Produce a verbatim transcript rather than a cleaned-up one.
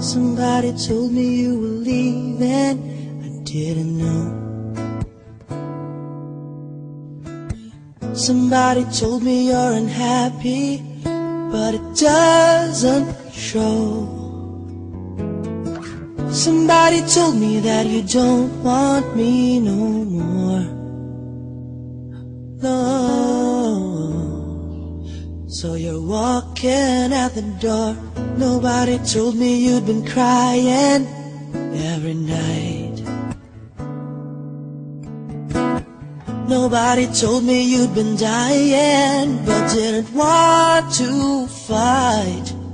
Somebody told me you were leaving, I didn't know. Somebody told me you're unhappy, but it doesn't show. Somebody told me that you don't want me no more. No. So you're walking out the door. Nobody told me you'd been crying every night. Nobody told me you'd been dying, but didn't want to fight.